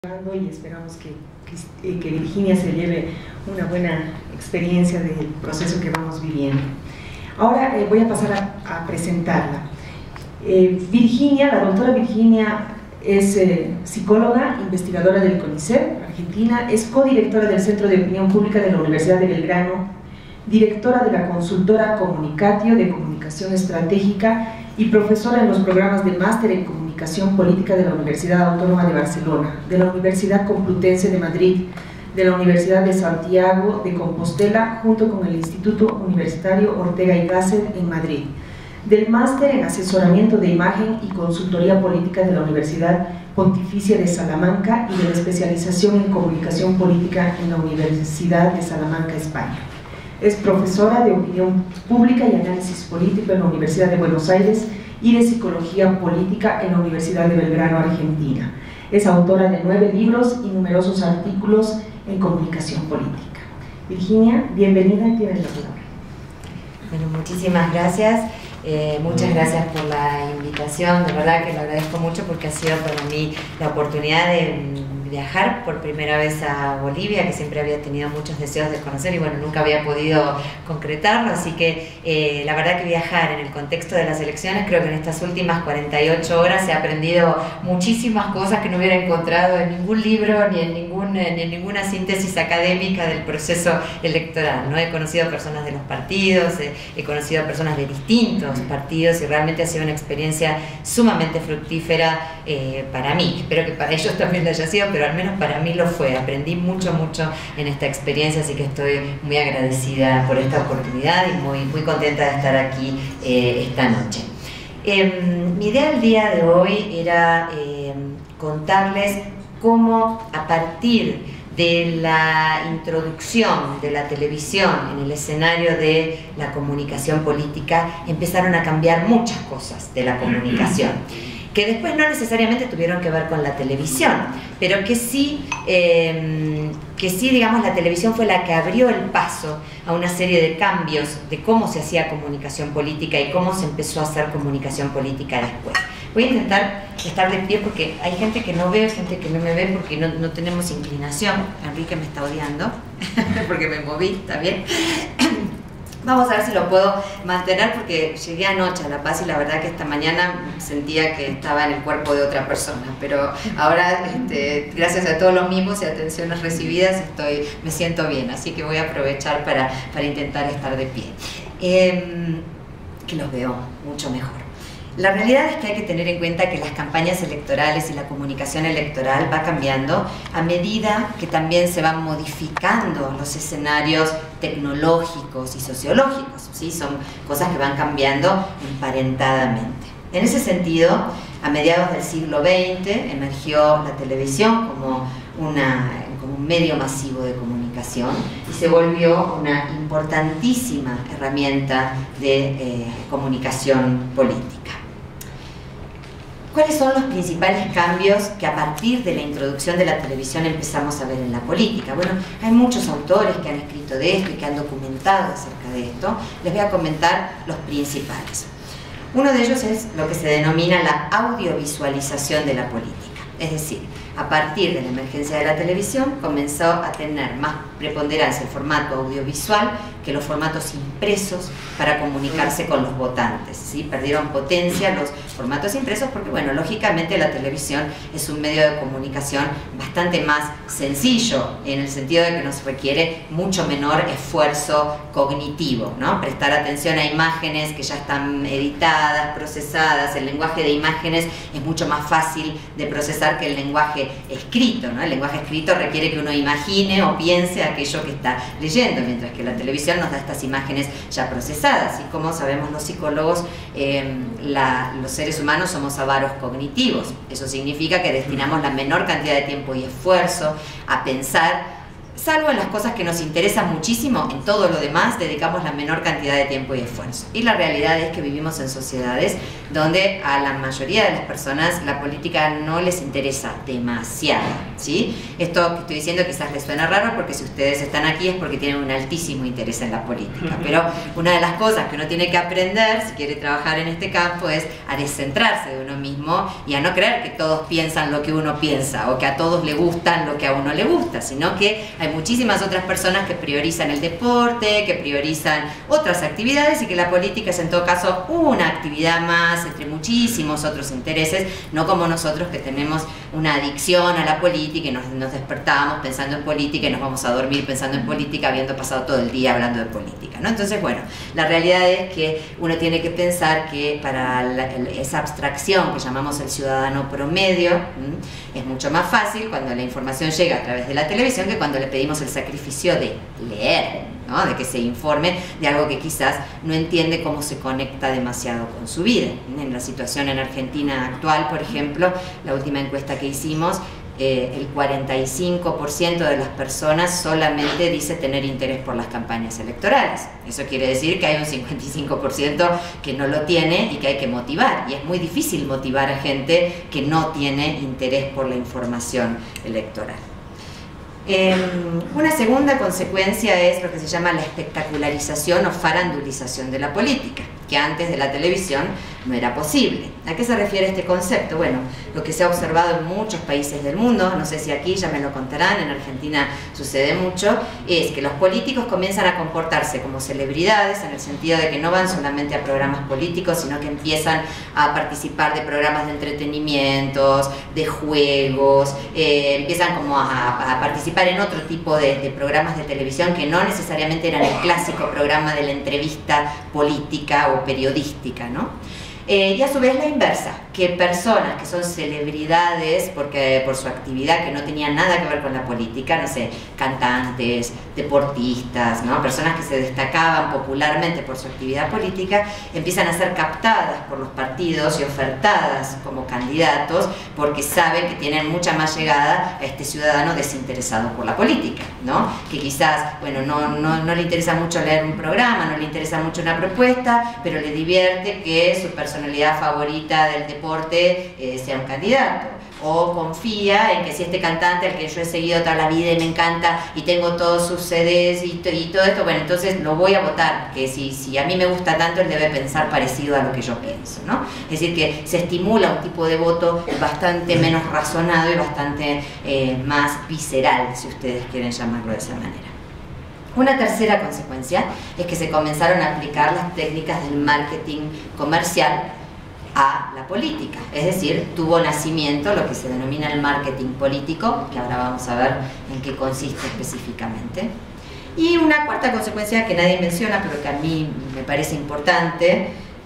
Y esperamos que Virginia se lleve una buena experiencia del proceso que vamos viviendo. Ahora voy a pasar a presentarla. Virginia, la doctora Virginia es psicóloga, investigadora del CONICET, Argentina, es codirectora del Centro de Opinión Pública de la Universidad de Belgrano, directora de la consultora Comunicatio de Comunicación Estratégica y profesora en los programas de máster en Comunicación Política de la Universidad Autónoma de Barcelona, de la Universidad Complutense de Madrid, de la Universidad de Santiago de Compostela, junto con el Instituto Universitario Ortega y Gasset en Madrid, del máster en Asesoramiento de Imagen y Consultoría Política de la Universidad Pontificia de Salamanca y de la especialización en Comunicación Política en la Universidad de Salamanca, España. Es profesora de Opinión Pública y Análisis Político en la Universidad de Buenos Aires y de Psicología Política en la Universidad de Belgrano, Argentina. Es autora de 9 libros y numerosos artículos en comunicación política. Virginia, bienvenida y tienes la palabra. Bueno, muchísimas gracias. Muchas gracias por la invitación, de verdad que lo agradezco mucho porque ha sido para mí la oportunidad de viajar por primera vez a Bolivia, que siempre había tenido muchos deseos de conocer y bueno, nunca había podido concretarlo, así que la verdad que viajar en el contexto de las elecciones, creo que en estas últimas 48 horas he aprendido muchísimas cosas que no hubiera encontrado en ningún libro ni en ninguna síntesis académica del proceso electoral, ¿no? He conocido personas de los partidos, he conocido personas de distintos partidos y realmente ha sido una experiencia sumamente fructífera para mí. Espero que para ellos también lo haya sido, pero al menos para mí lo fue. Aprendí mucho en esta experiencia, así que estoy muy agradecida por esta oportunidad y muy contenta de estar aquí esta noche. Mi idea el día de hoy era contarles cómo a partir de la introducción de la televisión en el escenario de la comunicación política empezaron a cambiar muchas cosas de la comunicación, que después no necesariamente tuvieron que ver con la televisión, pero que sí, digamos, la televisión fue la que abrió el paso a una serie de cambios de cómo se hacía comunicación política y cómo se empezó a hacer comunicación política después. Voy a intentar estar de pie porque hay gente que no ve, gente que no me ve porque no tenemos inclinación. Enrique me está odiando porque me moví, ¿está bien? Vamos a ver si lo puedo mantener porque llegué anoche a La Paz y la verdad que esta mañana sentía que estaba en el cuerpo de otra persona, pero ahora gracias a todos los mimos y atenciones recibidas me siento bien, así que voy a aprovechar para intentar estar de pie, que los veo mucho mejor. La realidad es que hay que tener en cuenta que las campañas electorales y la comunicación electoral va cambiando a medida que también se van modificando los escenarios tecnológicos y sociológicos, ¿sí? Son cosas que van cambiando emparentadamente. En ese sentido, a mediados del siglo XX emergió la televisión como un medio masivo de comunicación y se volvió una importantísima herramienta de comunicación política. ¿Cuáles son los principales cambios que a partir de la introducción de la televisión empezamos a ver en la política? Bueno, hay muchos autores que han escrito de esto y que han documentado acerca de esto. Les voy a comentar los principales. Uno de ellos es lo que se denomina la audiovisualización de la política. Es decir, a partir de la emergencia de la televisión comenzó a tener más preponderancia el formato audiovisual que los formatos impresos para comunicarse con los votantes, ¿sí? Perdieron potencia los formatos impresos porque, bueno, lógicamente la televisión es un medio de comunicación bastante más sencillo en el sentido de que nos requiere mucho menor esfuerzo cognitivo, ¿no? Prestar atención a imágenes que ya están editadas, procesadas. El lenguaje de imágenes es mucho más fácil de procesar que el lenguaje escrito, ¿no? El lenguaje escrito requiere que uno imagine o piense aquello que está leyendo, mientras que la televisión nos da estas imágenes ya procesadas. Y como sabemos los psicólogos, los seres humanos somos avaros cognitivos. Eso significa que destinamos la menor cantidad de tiempo y esfuerzo a pensar salvo en las cosas que nos interesan muchísimo, en todo lo demás dedicamos la menor cantidad de tiempo y esfuerzo. Y la realidad es que vivimos en sociedades donde a la mayoría de las personas la política no les interesa demasiado, ¿sí? Esto que estoy diciendo quizás les suena raro porque si ustedes están aquí es porque tienen un altísimo interés en la política, pero una de las cosas que uno tiene que aprender si quiere trabajar en este campo es a descentrarse de uno mismo y a no creer que todos piensan lo que uno piensa o que a todos le gustan lo que a uno le gusta, sino que hay muchísimas otras personas que priorizan el deporte, que priorizan otras actividades y que la política es en todo caso una actividad más entre muchísimos otros intereses, no como nosotros que tenemos una adicción a la política y nos despertamos pensando en política y nos vamos a dormir pensando en política habiendo pasado todo el día hablando de política, ¿no? Entonces, bueno, la realidad es que uno tiene que pensar que para esa abstracción que llamamos el ciudadano promedio, es mucho más fácil cuando la información llega a través de la televisión que cuando le pedimos el sacrificio de leer, ¿no? De que se informe de algo que quizás no entiende cómo se conecta demasiado con su vida. En la situación en Argentina actual, por ejemplo, la última encuesta que hicimos, el 45% de las personas solamente dice tener interés por las campañas electorales. Eso quiere decir que hay un 55% que no lo tiene y que hay que motivar. Y es muy difícil motivar a gente que no tiene interés por la información electoral. Una segunda consecuencia es lo que se llama la espectacularización o farandulización de la política, que antes de la televisión no era posible. ¿A qué se refiere este concepto? Bueno, lo que se ha observado en muchos países del mundo, no sé si aquí ya me lo contarán, en Argentina sucede mucho, es que los políticos comienzan a comportarse como celebridades, en el sentido de que no van solamente a programas políticos, sino que empiezan a participar de programas de entretenimientos, de juegos, empiezan como a participar en otro tipo de programas de televisión que no necesariamente eran el clásico programa de la entrevista política o periodística, ¿no? Y a su vez la inversa, que personas que son celebridades por su actividad que no tenían nada que ver con la política, no sé, cantantes, deportistas, ¿no? Personas que se destacaban popularmente por su actividad política, empiezan a ser captadas por los partidos y ofertadas como candidatos porque saben que tienen mucha más llegada a este ciudadano desinteresado por la política, ¿no? Que quizás, bueno, no le interesa mucho leer un programa, no le interesa mucho una propuesta, pero le divierte que su personalidad favorita del deporte sea un candidato, o confía en que si este cantante al que yo he seguido toda la vida y me encanta y tengo todos sus CDs y todo esto, bueno, entonces lo voy a votar, que si a mí me gusta tanto él debe pensar parecido a lo que yo pienso, ¿no? Es decir, que se estimula un tipo de voto bastante menos razonado y bastante más visceral, si ustedes quieren llamarlo de esa manera. Una tercera consecuencia es que se comenzaron a aplicar las técnicas del marketing comercial a la política, es decir, tuvo nacimiento lo que se denomina el marketing político, que ahora vamos a ver en qué consiste específicamente. Y una cuarta consecuencia que nadie menciona, pero que a mí me parece importante,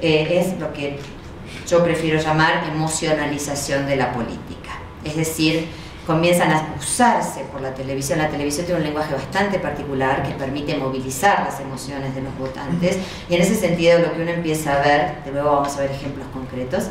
es lo que yo prefiero llamar emocionalización de la política, es decir, comienzan a usarse por la televisión. La televisión tiene un lenguaje bastante particular que permite movilizar las emociones de los votantes, y en ese sentido lo que uno empieza a ver, de luego vamos a ver ejemplos concretos,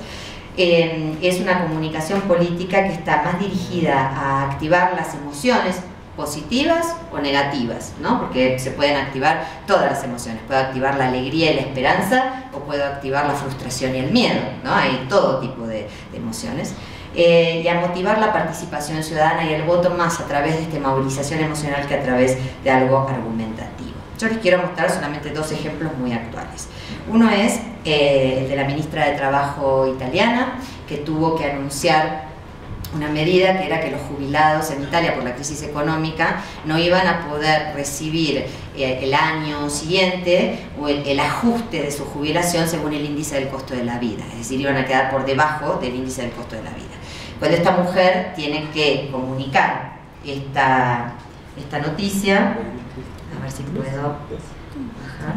es una comunicación política que está más dirigida a activar las emociones positivas o negativas, ¿no? Porque se pueden activar todas las emociones, puedo activar la alegría y la esperanza o puedo activar la frustración y el miedo, ¿no? Hay todo tipo de emociones. Y a motivar la participación ciudadana y el voto más a través de esta movilización emocional que a través de algo argumentativo. Yo les quiero mostrar solamente dos ejemplos muy actuales. Uno es el de la ministra de Trabajo italiana, que tuvo que anunciar una medida que era que los jubilados en Italia por la crisis económica no iban a poder recibir el año siguiente o el ajuste de su jubilación según el índice del costo de la vida, es decir, iban a quedar por debajo del índice del costo de la vida. Cuando esta mujer tiene que comunicar esta noticia, a ver si puedo bajar,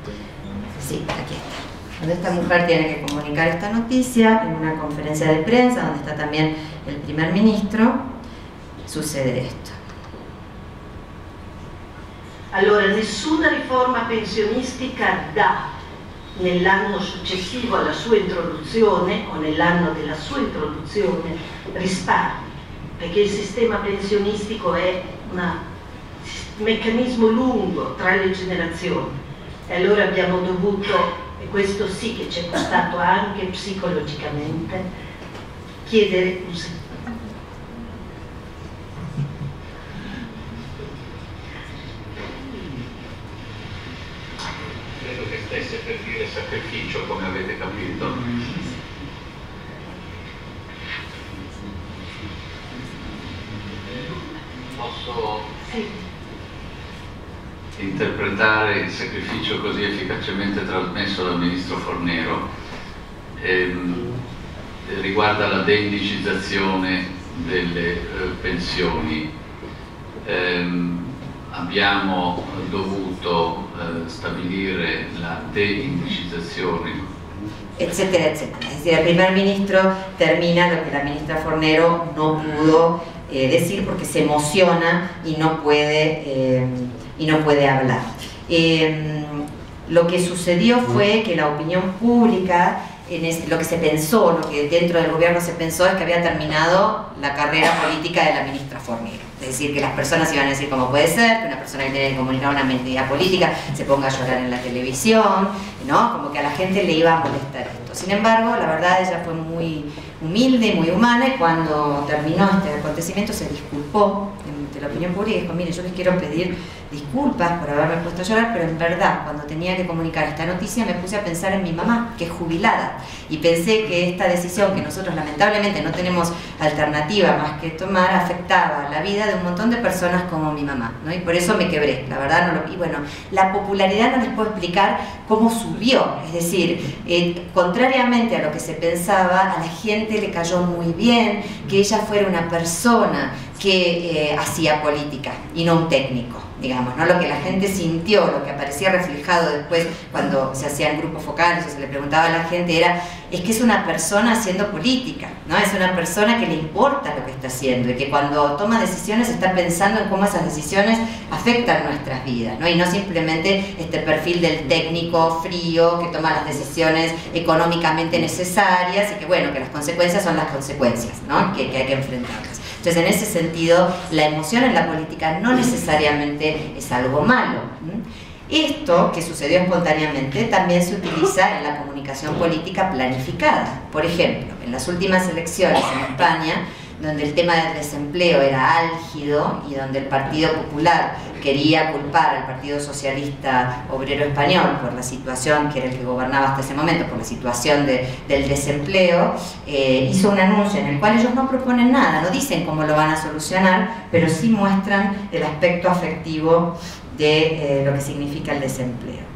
sí, aquí está. Cuando esta mujer tiene que comunicar esta noticia en una conferencia de prensa donde está también el primer ministro, sucede esto. Allora, nessuna riforma pensionistica dà nell'anno successivo alla sua introduzione o nell'anno della sua introduzione risparmi, perché il sistema pensionistico è un meccanismo lungo tra le generazioni, e allora abbiamo dovuto, e questo sì che ci è costato anche psicologicamente, chiedere un secondo. Credo che stesse per dire sacrificio, come avete capito. Posso interpretare il sacrificio così efficacemente trasmesso dal ministro Fornero? Riguarda la deindicizzazione delle pensioni. Abbiamo dovuto stabilire la deindicizzazione, etcétera, etcétera. Es decir, el primer ministro termina lo que la ministra Fornero no pudo decir porque se emociona y no puede hablar. Lo que sucedió fue que la opinión pública, lo que se pensó, lo que dentro del gobierno se pensó, es que había terminado la carrera política de la ministra Fornero. Es decir, que las personas iban a decir cómo puede ser que una persona que tiene que comunicar una medida política se ponga a llorar en la televisión, ¿no? Como que a la gente le iba a molestar esto. Sin embargo, la verdad, ella fue muy humilde y muy humana, y cuando terminó este acontecimiento se disculpó ante la opinión pública y dijo: mire, yo les quiero pedir disculpas por haberme puesto a llorar, pero en verdad, cuando tenía que comunicar esta noticia, me puse a pensar en mi mamá, que es jubilada, y pensé que esta decisión, que nosotros lamentablemente no tenemos alternativa más que tomar, afectaba la vida de un montón de personas como mi mamá, ¿no? Y por eso me quebré, la verdad no lo... Y bueno, la popularidad no les puedo explicar cómo subió, es decir, contrariamente a lo que se pensaba, a la gente le cayó muy bien que ella fuera una persona que hacía política y no un técnico, digamos, ¿no? Lo que la gente sintió, lo que aparecía reflejado después cuando se hacían grupos focales o se le preguntaba a la gente es que es una persona haciendo política, ¿no? Es una persona que le importa lo que está haciendo y que cuando toma decisiones está pensando en cómo esas decisiones afectan nuestras vidas, ¿no? Y no simplemente este perfil del técnico frío que toma las decisiones económicamente necesarias y que, bueno, que las consecuencias son las consecuencias, ¿no? Que hay que enfrentarlas. Entonces, en ese sentido, la emoción en la política no necesariamente es algo malo. Esto, que sucedió espontáneamente, también se utiliza en la comunicación política planificada. Por ejemplo, en las últimas elecciones en España, donde el tema del desempleo era álgido y donde el Partido Popular quería culpar al Partido Socialista Obrero Español por la situación, que era el que gobernaba hasta ese momento, por la situación del desempleo, hizo un anuncio en el cual ellos no proponen nada, no dicen cómo lo van a solucionar, pero sí muestran el aspecto afectivo de lo que significa el desempleo.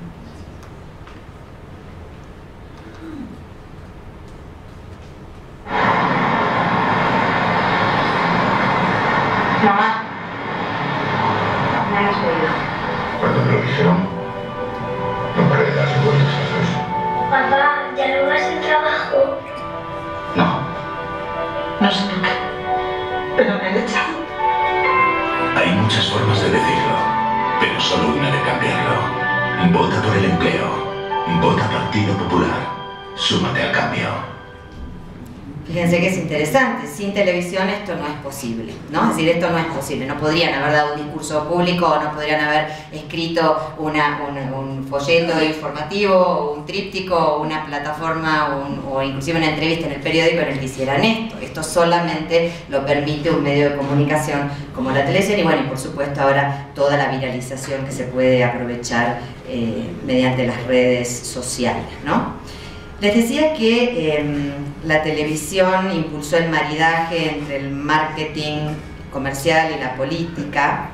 Mamá, me has oído. Cuando me lo dijeron, no paré de darle vueltas a eso. Papá, ¿ya no vas al trabajo? No. No sé por qué, pero me han echado. Hay muchas formas de decirlo, pero solo una de cambiarlo. Vota por el empleo. Vota Partido Popular. Súmate al cambio. Fíjense que es interesante, sin televisión esto no es posible, ¿no? Es decir, esto no es posible, no podrían haber dado un discurso público, no podrían haber escrito un folleto informativo, un tríptico, una plataforma o inclusive una entrevista en el periódico en el que hicieran esto. Esto solamente lo permite un medio de comunicación como la televisión y bueno, y por supuesto ahora toda la viralización que se puede aprovechar mediante las redes sociales, ¿no? Les decía que la televisión impulsó el maridaje entre el marketing comercial y la política.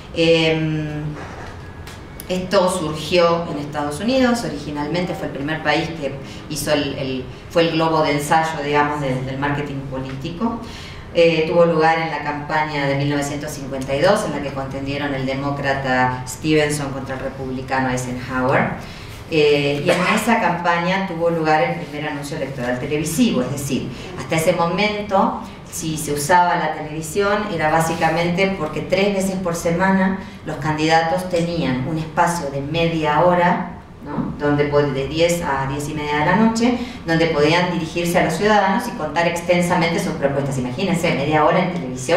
Esto surgió en Estados Unidos, originalmente fue el primer país que hizo fue el globo de ensayo, digamos, del marketing político. Tuvo lugar en la campaña de 1952, en la que contendieron el demócrata Stevenson contra el republicano Eisenhower. Y en esa campaña tuvo lugar el primer anuncio electoral televisivo, es decir, hasta ese momento si se usaba la televisión era básicamente porque 3 veces por semana los candidatos tenían un espacio de media hora, ¿no? Donde de 10 a 10 y media de la noche, donde podían dirigirse a los ciudadanos y contar extensamente sus propuestas. Imagínense, media hora en televisión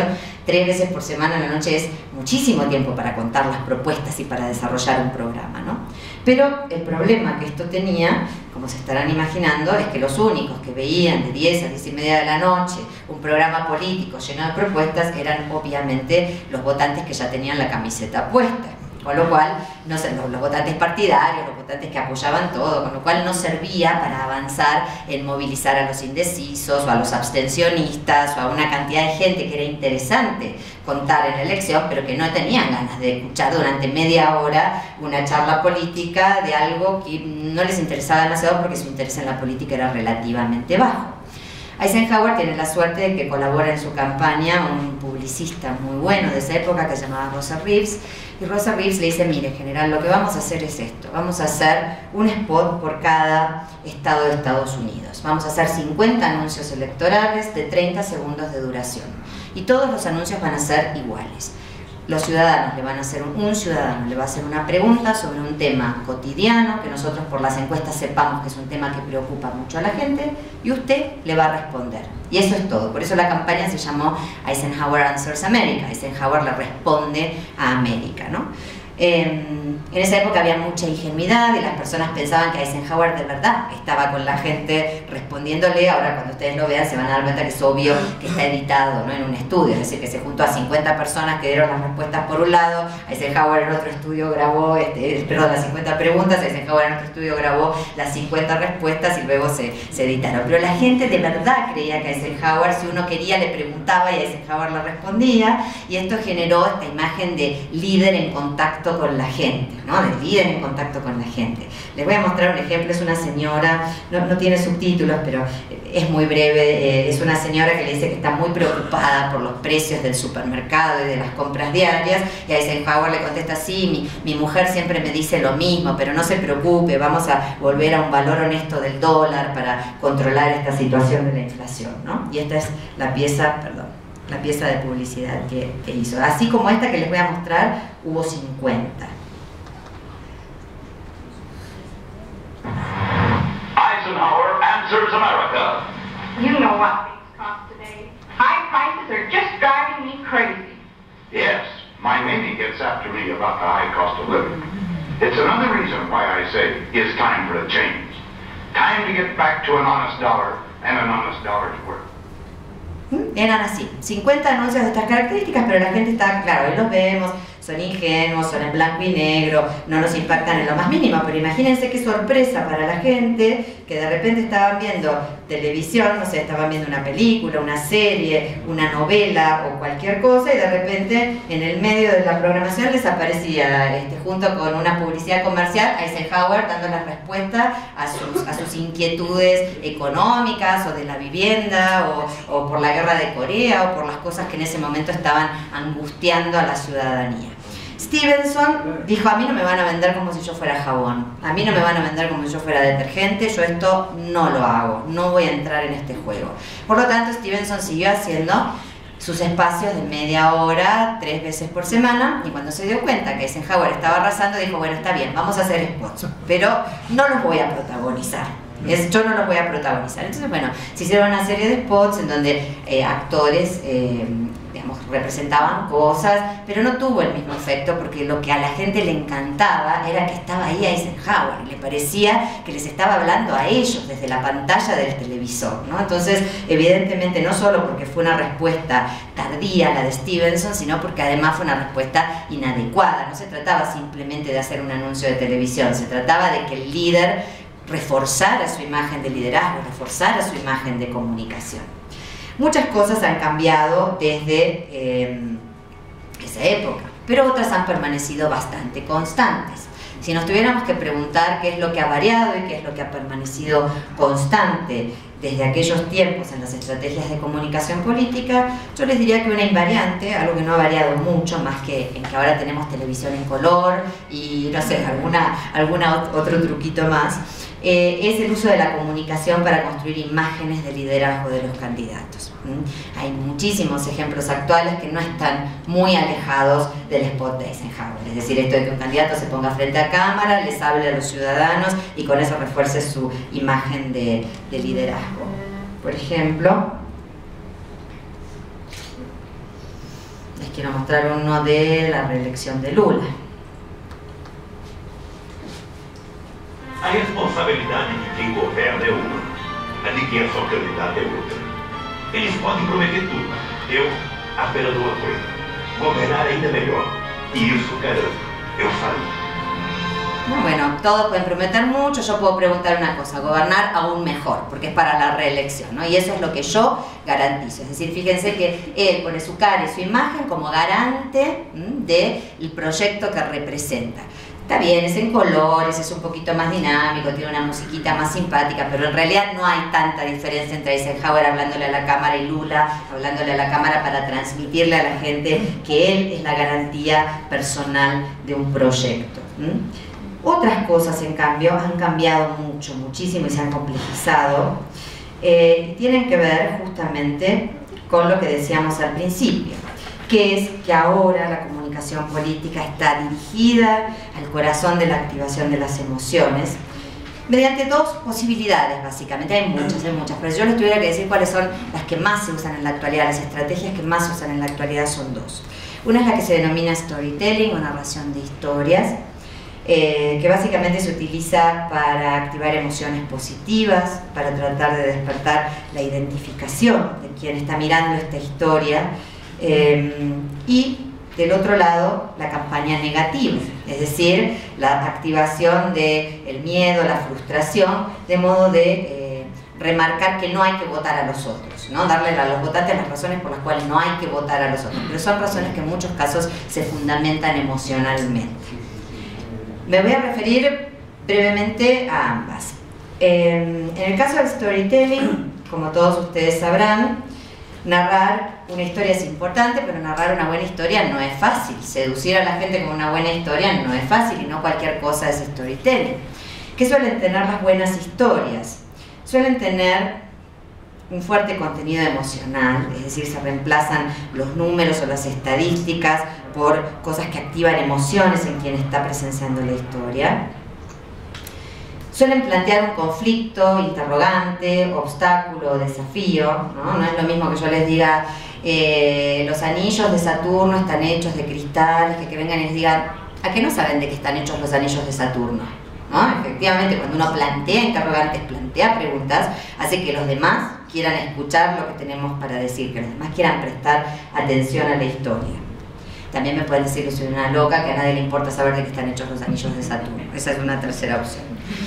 3 veces por semana a la noche es muchísimo tiempo para contar las propuestas y para desarrollar un programa, ¿no? Pero el problema que esto tenía, como se estarán imaginando, es que los únicos que veían de 10 a 10 y media de la noche un programa político lleno de propuestas eran obviamente los votantes que ya tenían la camiseta puesta. Con lo cual, no sé, los votantes partidarios, los votantes que apoyaban todo, con lo cual no servía para avanzar en movilizar a los indecisos o a los abstencionistas o a una cantidad de gente que era interesante contar en la elección, pero que no tenían ganas de escuchar durante media hora una charla política de algo que no les interesaba demasiado porque su interés en la política era relativamente bajo. Eisenhower tiene la suerte de que colabora en su campaña un publicista muy bueno de esa época que se llamaba Rosa Reeves, y Rosa Reeves le dice: mire, general, lo que vamos a hacer es esto, vamos a hacer un spot por cada estado de Estados Unidos, vamos a hacer 50 anuncios electorales de 30 segundos de duración, y todos los anuncios van a ser iguales. Los ciudadanos le van a hacer, un ciudadano le va a hacer una pregunta sobre un tema cotidiano, que nosotros por las encuestas sepamos que es un tema que preocupa mucho a la gente, y usted le va a responder. Y eso es todo. Por eso la campaña se llamó Eisenhower Answers America. Eisenhower le responde a América, ¿no? En esa época había mucha ingenuidad y las personas pensaban que Eisenhower de verdad estaba con la gente respondiéndole. Ahora cuando ustedes lo vean se van a dar cuenta que es obvio que está editado, ¿no? En un estudio, es decir, que se juntó a 50 personas que dieron las respuestas por un lado, Eisenhower en otro estudio grabó, las 50 preguntas, Eisenhower en otro estudio grabó las 50 respuestas y luego se editaron. Pero la gente de verdad creía que Eisenhower, si uno quería, le preguntaba y Eisenhower le respondía, y esto generó esta imagen de líder en contacto con la gente, ¿no? De líder en contacto con la gente. Les voy a mostrar un ejemplo. Es una señora, no tiene subtítulos, pero es muy breve. Es una señora que le dice que está muy preocupada por los precios del supermercado y de las compras diarias, y Eisenhower le contesta: sí, mi mujer siempre me dice lo mismo, pero no se preocupe, vamos a volver a un valor honesto del dólar para controlar esta situación de la inflación, ¿no? Y esta es la pieza, la pieza de publicidad que hizo. Así como esta que les voy a mostrar, hubo 50. Eisenhower Answers America. You know what things cost today. High prices are just driving me crazy. Yes, my Navy gets after me about the high cost of living. It's another reason why I say it's time for a change. Time to get back to an honest dollar and an honest dollar's worth. Eran así, 50 anuncios de estas características, pero la gente está, claro, hoy los vemos, son ingenuos, son en blanco y negro, no nos impactan en lo más mínimo, pero imagínense qué sorpresa para la gente que de repente estaban viendo televisión, no sé, estaban viendo una película, una serie, una novela o cualquier cosa, y de repente en el medio de la programación les aparecía, junto con una publicidad comercial, Eisenhower dando la respuesta a sus inquietudes económicas o de la vivienda o por la guerra de Corea o por las cosas que en ese momento estaban angustiando a la ciudadanía. Stevenson dijo: a mí no me van a vender como si yo fuera jabón, a mí no me van a vender como si yo fuera detergente, yo esto no lo hago, no voy a entrar en este juego. Por lo tanto, Stevenson siguió haciendo sus espacios de media hora, 3 veces por semana, y cuando se dio cuenta que Eisenhower estaba arrasando, dijo: bueno, está bien, vamos a hacer spots, pero no los voy a protagonizar. Yo no los voy a protagonizar. Entonces, bueno, se hicieron una serie de spots en donde actores, digamos, representaban cosas, pero no tuvo el mismo efecto, porque lo que a la gente le encantaba era que estaba ahí Eisenhower, y le parecía que les estaba hablando a ellos desde la pantalla del televisor, ¿no? Entonces, evidentemente, no solo porque fue una respuesta tardía la de Stevenson, sino porque además fue una respuesta inadecuada. No se trataba simplemente de hacer un anuncio de televisión, se trataba de que el líder reforzara su imagen de liderazgo, reforzara su imagen de comunicación. Muchas cosas han cambiado desde esa época, pero otras han permanecido bastante constantes. Si nos tuviéramos que preguntar qué es lo que ha variado y qué es lo que ha permanecido constante desde aquellos tiempos en las estrategias de comunicación política, yo les diría que una invariante, algo que no ha variado mucho, más que en que ahora tenemos televisión en color y no sé, otro truquito más, es el uso de la comunicación para construir imágenes de liderazgo de los candidatos. Hay muchísimos ejemplos actuales que no están muy alejados del spot de Eisenhower, es decir, esto de que un candidato se ponga frente a cámara, les hable a los ciudadanos y con eso refuerce su imagen de liderazgo. Por ejemplo, les quiero mostrar uno de la reelección de Lula. A responsabilidade de quem governa é uma, a de quem é só candidato é outra. Eles podem prometer tudo. Eu apenas uma coisa: governar ainda melhor. E isso garanto, eu farei. Bueno, todos pueden prometer mucho, yo puedo preguntar una cosa: gobernar aún mejor, porque es para la reelección, ¿no? Y eso es lo que yo garantizo. Es decir, fíjense que él pone su cara y su imagen como garante del proyecto que representa. Está bien, es en colores, es un poquito más dinámico, tiene una musiquita más simpática, pero en realidad no hay tanta diferencia entre Eisenhower hablándole a la cámara y Lula hablándole a la cámara para transmitirle a la gente que él es la garantía personal de un proyecto. Otras cosas, en cambio, han cambiado mucho, muchísimo y se han complejizado. Tienen que ver justamente con lo que decíamos al principio, que es que ahora la comunicación política está dirigida al corazón de la activación de las emociones mediante dos posibilidades, básicamente. Hay muchas, pero si yo les tuviera que decir cuáles son las que más se usan en la actualidad, las estrategias que más se usan en la actualidad son dos. Una es la que se denomina storytelling o narración de historias, que básicamente se utiliza para activar emociones positivas, para tratar de despertar la identificación de quien está mirando esta historia, y del otro lado la campaña negativa, es decir, la activación del miedo, la frustración, de modo de remarcar que no hay que votar a los otros, ¿no? Darle a los votantes las razones por las cuales no hay que votar a los otros, pero son razones que en muchos casos se fundamentan emocionalmente. Me voy a referir brevemente a ambas. En el caso del storytelling, como todos ustedes sabrán, narrar una historia es importante, pero narrar una buena historia no es fácil. Seducir a la gente con una buena historia no es fácil, y no cualquier cosa es storytelling. ¿Qué suelen tener las buenas historias? Suelen tener un fuerte contenido emocional, es decir, se reemplazan los números o las estadísticas por cosas que activan emociones en quien está presenciando la historia. Suelen plantear un conflicto, interrogante, obstáculo o desafío, ¿no? No es lo mismo que yo les diga los anillos de Saturno están hechos de cristales, que vengan y les digan: ¿a qué no saben de qué están hechos los anillos de Saturno? ¿No? Efectivamente, cuando uno plantea interrogantes, plantea preguntas, hace que los demás quieran escuchar lo que tenemos para decir, que los demás quieran prestar atención a la historia. También me pueden decir que soy una loca, que a nadie le importa saber de qué están hechos los anillos de Saturno. Esa es una tercera opción.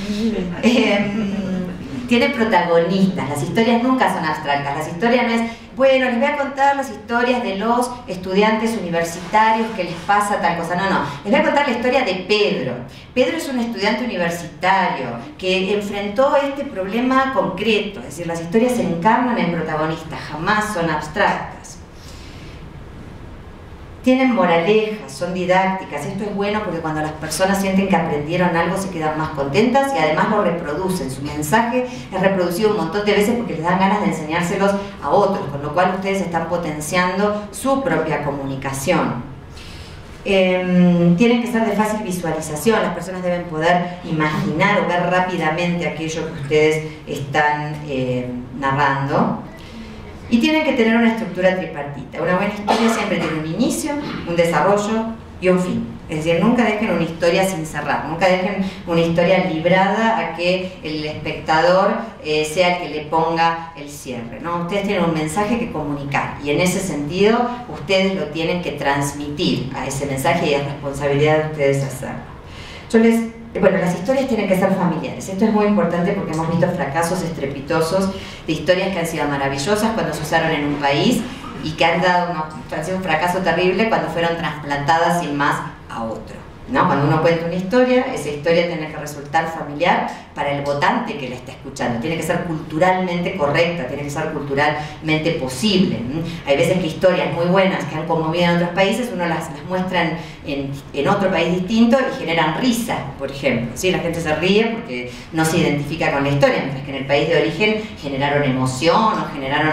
Tiene protagonistas, las historias nunca son abstractas, las historias no es, bueno, les voy a contar las historias de los estudiantes universitarios que les pasa tal cosa, no, les voy a contar la historia de Pedro. Pedro es un estudiante universitario que enfrentó este problema concreto, es decir, las historias se encarnan en protagonistas, jamás son abstractas. Tienen moralejas, son didácticas. Esto es bueno porque cuando las personas sienten que aprendieron algo se quedan más contentas y además lo reproducen. Su mensaje es reproducido un montón de veces porque les dan ganas de enseñárselos a otros, con lo cual ustedes están potenciando su propia comunicación. Tienen que ser de fácil visualización, las personas deben poder imaginar o ver rápidamente aquello que ustedes están narrando. Y tienen que tener una estructura tripartita. Una buena historia siempre tiene un inicio, un desarrollo y un fin. Es decir, nunca dejen una historia sin cerrar, nunca dejen una historia librada a que el espectador sea el que le ponga el cierre, ¿no? Ustedes tienen un mensaje que comunicar y en ese sentido ustedes lo tienen que transmitir a ese mensaje y es responsabilidad de ustedes hacerlo. Bueno, las historias tienen que ser familiares. Esto es muy importante porque hemos visto fracasos estrepitosos de historias que han sido maravillosas cuando se usaron en un país y que han sido un fracaso terrible cuando fueron trasplantadas sin más a otro, ¿no? Cuando uno cuenta una historia, esa historia tiene que resultar familiar para el votante que la está escuchando. Tiene que ser culturalmente correcta, tiene que ser culturalmente posible. Hay veces que historias muy buenas que han conmovido en otros países, uno las muestra en otro país distinto y generan risa, por ejemplo. ¿Sí? La gente se ríe porque no se identifica con la historia, mientras que en el país de origen generaron emoción o generaron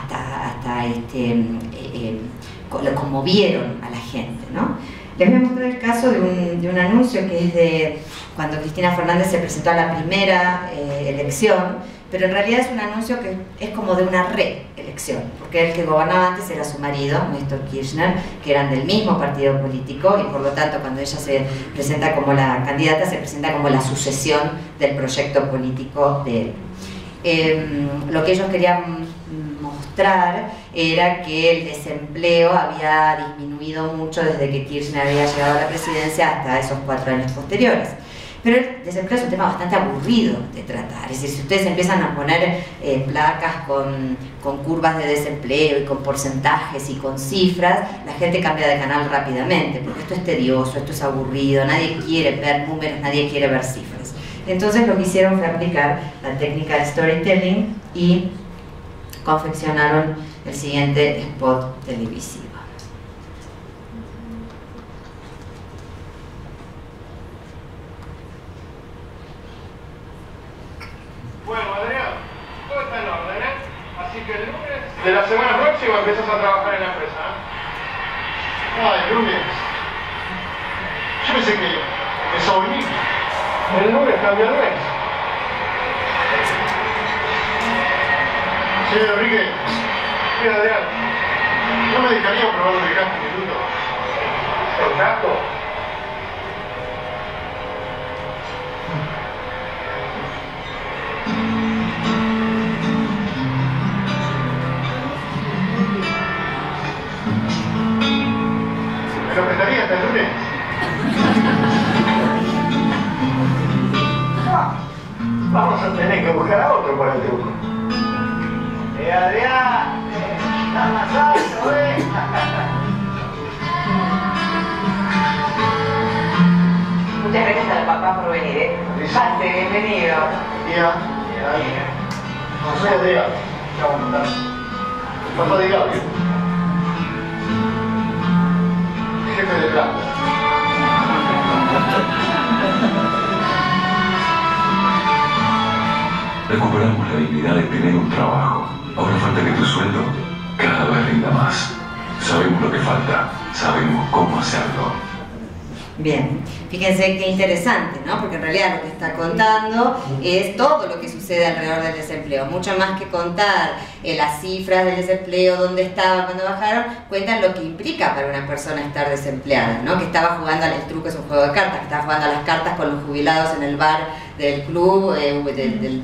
lo conmovieron a la gente, ¿no? Les voy a mostrar el caso de un anuncio que es de cuando Cristina Fernández se presentó a la primera elección, pero en realidad es un anuncio que es como de una reelección, porque el que gobernaba antes era su marido, Néstor Kirchner, que eran del mismo partido político, y por lo tanto cuando ella se presenta como la candidata, se presenta como la sucesión del proyecto político de él. Lo que ellos querían mostrar era que el desempleo había disminuido mucho desde que Kirchner había llegado a la presidencia hasta esos 4 años posteriores. Pero el desempleo es un tema bastante aburrido de tratar. Es decir, si ustedes empiezan a poner placas con curvas de desempleo y con porcentajes y con cifras, la gente cambia de canal rápidamente, porque esto es tedioso, esto es aburrido, nadie quiere ver números, nadie quiere ver cifras. Entonces lo que hicieron fue aplicar la técnica del storytelling y confeccionaron el siguiente spot televisivo. Bueno, Adrián, todo está en orden, ¿eh? Así que el lunes de la semana próxima empiezas a trabajar en la empresa, ¿eh? Ah, el lunes. Yo pensé que empezó hoy mismo. El lunes cambia el mes. Sí, Enrique. Sí, Adrián. ¿No me dejaría probar el gasto un minuto? ¿El gasto? ¿Me lo prestaría hasta el lunes? Vamos a tener que buscar a otro para el truco. Adrián, está más alto, Muchas gracias a la papá por venir, Pase, bienvenido. Tía, no soy Adrián. Papá de Gabriel. Jefe de planta. Recuperamos la dignidad de tener un trabajo. Ahora falta que tu sueldo cada vez rinda más. Sabemos lo que falta, sabemos cómo hacerlo. Bien, fíjense qué interesante, ¿no? Porque en realidad lo que está contando es todo lo que sucede alrededor del desempleo. Mucho más que contar las cifras del desempleo, dónde estaban, cuándo bajaron, cuentan lo que implica para una persona estar desempleada, ¿no? Que estaba jugando, el truco es un juego de cartas, que estaba jugando a las cartas con los jubilados en el bar del club, del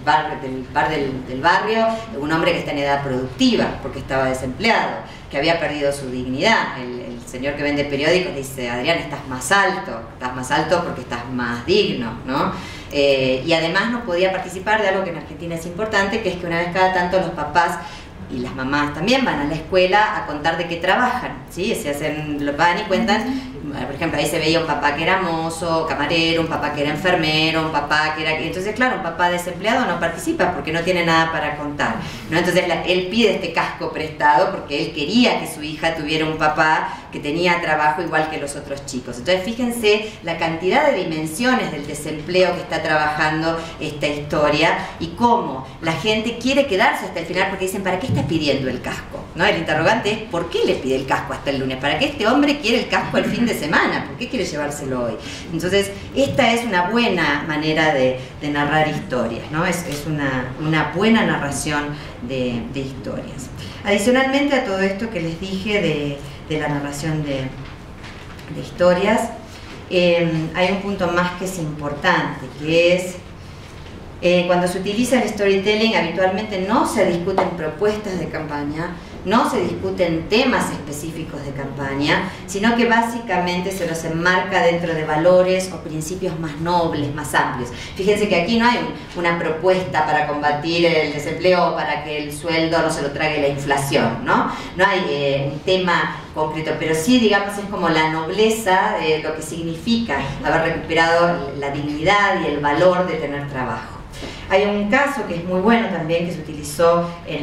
barrio, un hombre que está en edad productiva porque estaba desempleado, que había perdido su dignidad. El señor que vende periódicos dice: Adrián, estás más alto porque estás más digno, ¿no? Y además no podía participar de algo que en Argentina es importante, que es que una vez cada tanto los papás y las mamás también van a la escuela a contar de qué trabajan, ¿sí? Van y cuentan, por ejemplo, ahí se veía un papá que era mozo, camarero, un papá que era enfermero, un papá que era... Entonces, claro, un papá desempleado no participa porque no tiene nada para contar, ¿no? Entonces, él pide este casco prestado porque él quería que su hija tuviera un papá que tenía trabajo igual que los otros chicos. Entonces, fíjense la cantidad de dimensiones del desempleo que está trabajando esta historia y cómo la gente quiere quedarse hasta el final porque dicen: ¿para qué está pidiendo el casco? ¿No? El interrogante es: ¿por qué le pide el casco hasta el lunes? ¿Para qué este hombre quiere el casco el fin de semana? ¿Por qué quiere llevárselo hoy? Entonces, esta es una buena manera de narrar historias, ¿no? Es una buena narración de historias. Adicionalmente a todo esto que les dije de la narración de historias, hay un punto más que es importante, que es cuando se utiliza el storytelling, habitualmente no se discuten propuestas de campaña, no se discuten temas específicos de campaña, sino que básicamente se los enmarca dentro de valores o principios más nobles, más amplios. Fíjense que aquí no hay una propuesta para combatir el desempleo o para que el sueldo no se lo trague la inflación, ¿no? No hay un tema concreto, pero sí, digamos, es como la nobleza de lo que significa haber recuperado la dignidad y el valor de tener trabajo. Hay un caso que es muy bueno también, que se utilizó en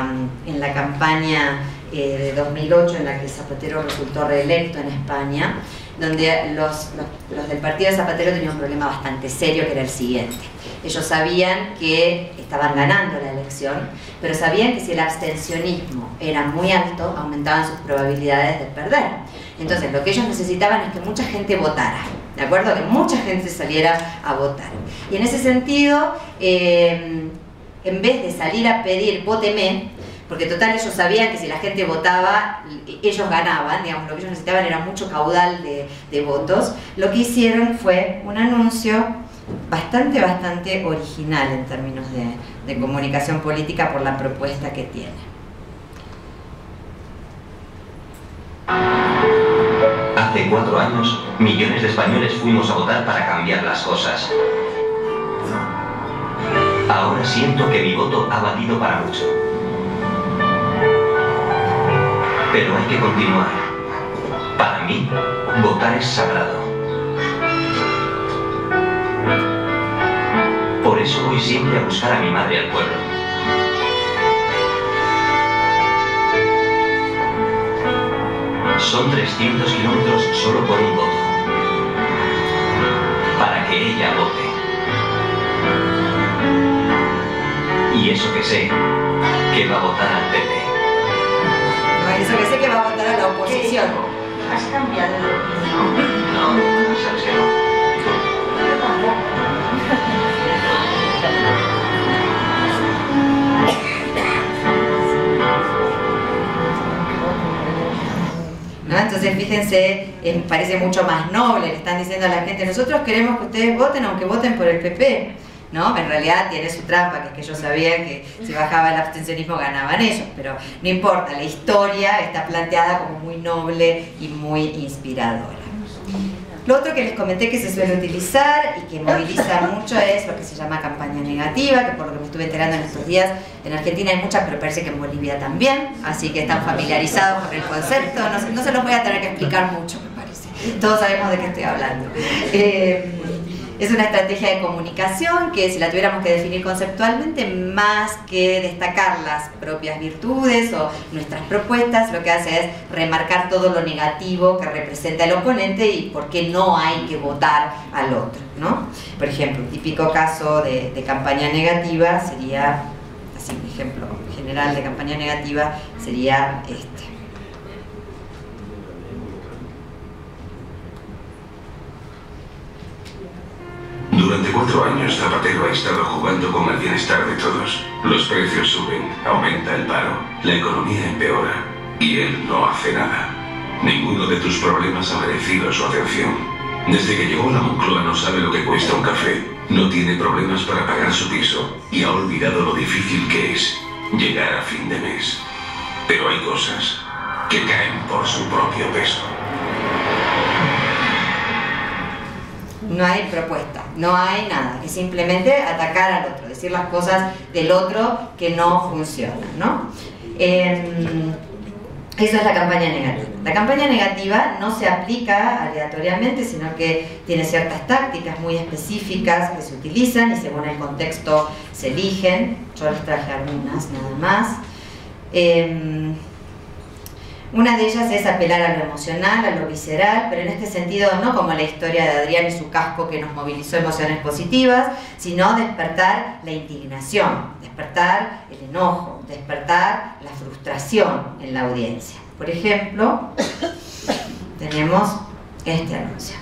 la campaña de 2008, en la que Zapatero resultó reelecto en España, donde los del partido de Zapatero tenían un problema bastante serio, que era el siguiente. Ellos sabían que estaban ganando la elección, pero sabían que si el abstencionismo era muy alto, aumentaban sus probabilidades de perder. Entonces, lo que ellos necesitaban es que mucha gente votara, ¿de acuerdo? Que mucha gente saliera a votar. Y en ese sentido, en vez de salir a pedir vóteme, porque total ellos sabían que si la gente votaba, ellos ganaban, digamos, lo que ellos necesitaban era mucho caudal de votos, lo que hicieron fue un anuncio bastante original en términos de comunicación política por la propuesta que tiene. Hace 4 años, millones de españoles fuimos a votar para cambiar las cosas. Ahora siento que mi voto ha valido para mucho. Pero hay que continuar. Para mí, votar es sagrado. Por eso voy siempre a buscar a mi madre al pueblo. Son 300 kilómetros solo por un voto. Para que ella vote. Y eso que sé, que va a votar al PP. Eso que sé que va a votar a la oposición. ¿Has cambiado de opinión? No, sabes que no. ¿No? Entonces fíjense, me parece mucho más noble, le están diciendo a la gente, nosotros queremos que ustedes voten aunque voten por el PP, ¿no? En realidad tiene su trampa, que es que ellos sabían que si bajaba el abstencionismo ganaban ellos, pero no importa, la historia está planteada como muy noble y muy inspiradora. Lo otro que les comenté que se suele utilizar y que moviliza mucho es lo que se llama campaña negativa, que por lo que me estuve enterando en estos días, en Argentina hay muchas, pero parece que en Bolivia también, así que están familiarizados con el concepto, no se los voy a tener que explicar mucho, me parece. Todos sabemos de qué estoy hablando. Es una estrategia de comunicación que, si la tuviéramos que definir conceptualmente, más que destacar las propias virtudes o nuestras propuestas, lo que hace es remarcar todo lo negativo que representa el oponente y por qué no hay que votar al otro, ¿no? Por ejemplo, un típico caso de campaña negativa sería, así un ejemplo general de campaña negativa sería este. Durante 4 años Zapatero ha estado jugando con el bienestar de todos. Los precios suben, aumenta el paro, la economía empeora y él no hace nada. Ninguno de tus problemas ha merecido su atención. Desde que llegó a la Moncloa no sabe lo que cuesta un café, no tiene problemas para pagar su piso y ha olvidado lo difícil que es llegar a fin de mes. Pero hay cosas que caen por su propio peso. No hay propuesta, no hay nada, es simplemente atacar al otro, decir las cosas del otro que no funcionan, ¿no? Eso es la campaña negativa. La campaña negativa no se aplica aleatoriamente, sino que tiene ciertas tácticas muy específicas que se utilizan y según el contexto se eligen. Yo les traje algunas nada más. Una de ellas es apelar a lo emocional, a lo visceral, pero en este sentido no como la historia de Adrián y su casco que nos movilizó emociones positivas, sino despertar la indignación, despertar el enojo, despertar la frustración en la audiencia. Por ejemplo, tenemos este anuncio.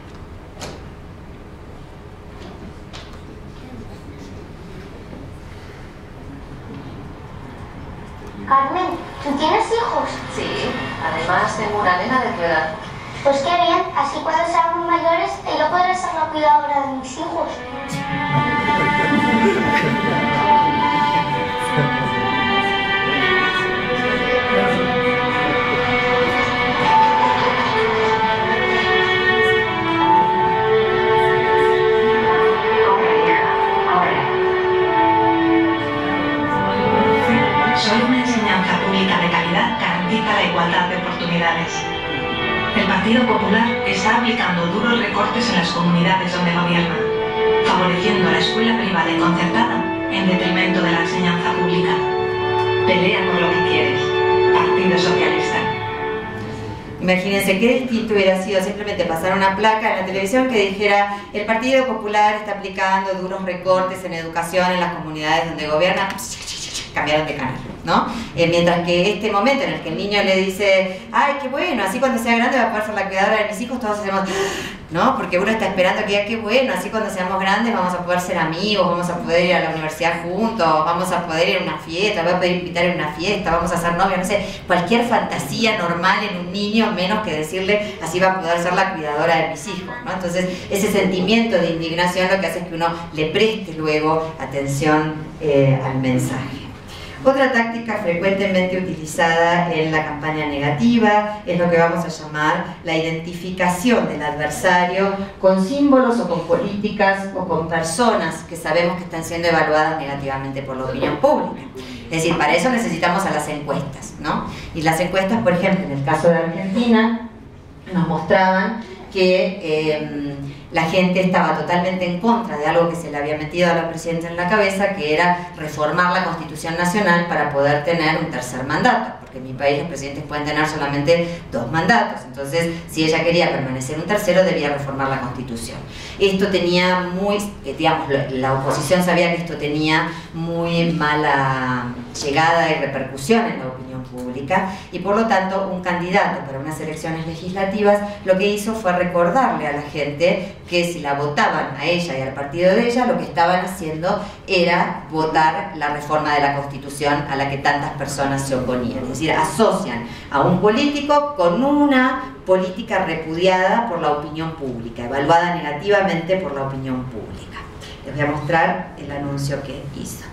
Carmen, ¿tú tienes hijos? Sí, además tengo una nena de tu edad. Pues qué bien, así cuando seamos mayores yo podré ser la cuidadora de mis hijos. Solo una enseñanza pública de calidad garantiza la igualdad de oportunidades. El Partido Popular está aplicando duros recortes en las comunidades donde gobierna, favoreciendo a la escuela privada y concertada en detrimento de la enseñanza pública. Pelea por lo que quieres, Partido Socialista. Imagínense qué distinto hubiera sido simplemente pasar una placa en la televisión que dijera el Partido Popular está aplicando duros recortes en educación en las comunidades donde gobierna. Cambiaron de canal. ¿no? Mientras que este momento en el que el niño le dice, ay, qué bueno, así cuando sea grande va a poder ser la cuidadora de mis hijos, todos hacemos, ¿no? Porque uno está esperando que diga, qué bueno, así cuando seamos grandes vamos a poder ser amigos, vamos a poder ir a la universidad juntos, vamos a poder ir a una fiesta, voy a poder invitar a una fiesta, vamos a ser novios, no sé, cualquier fantasía normal en un niño, menos que decirle, así va a poder ser la cuidadora de mis hijos, ¿no? Entonces, ese sentimiento de indignación lo que hace es que uno le preste luego atención al mensaje. Otra táctica frecuentemente utilizada en la campaña negativa es lo que vamos a llamar la identificación del adversario con símbolos o con políticas o con personas que sabemos que están siendo evaluadas negativamente por la opinión pública. Es decir, para eso necesitamos a las encuestas, ¿no? Y las encuestas, por ejemplo, en el caso de Argentina, nos mostraban que la gente estaba totalmente en contra de algo que se le había metido a la presidenta en la cabeza, que era reformar la Constitución Nacional para poder tener un tercer mandato, porque en mi país los presidentes pueden tener solamente 2 mandatos, entonces si ella quería permanecer un tercero debía reformar la Constitución. Esto tenía muy, digamos, la oposición sabía que esto tenía muy mala llegada y repercusión en la opinión pública, y por lo tanto un candidato para unas elecciones legislativas lo que hizo fue recordarle a la gente que si la votaban a ella y al partido de ella, lo que estaban haciendo era votar la reforma de la Constitución a la que tantas personas se oponían. Es decir, asocian a un político con una política repudiada por la opinión pública, evaluada negativamente por la opinión pública. Les voy a mostrar el anuncio que hizo.